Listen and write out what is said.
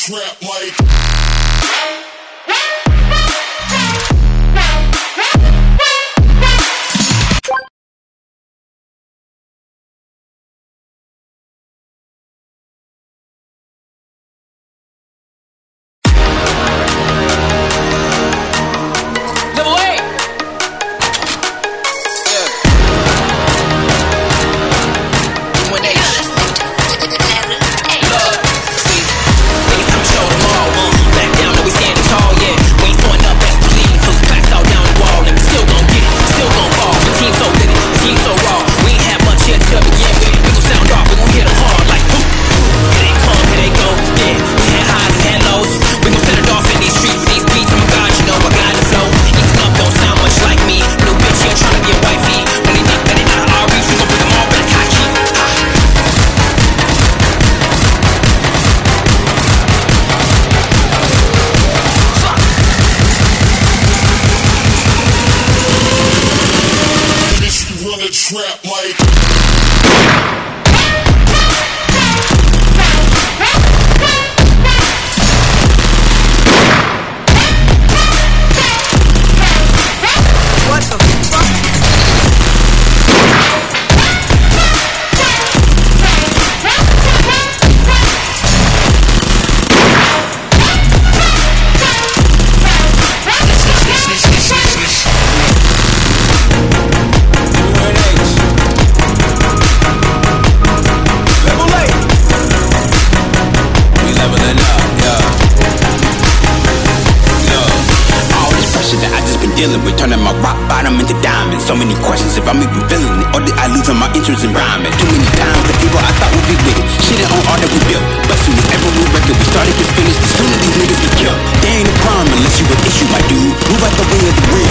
trap like. Trap like. With turning my rock bottom into diamonds. So many questions if I'm even feeling it, or did I lose on my interest in rhyming? Too many times the people I thought would be with it shitting on all that we built. But soon as every new record we started to finish, the sooner these niggas get killed. They ain't a problem unless you an issue, my dude. Move out the way of the real.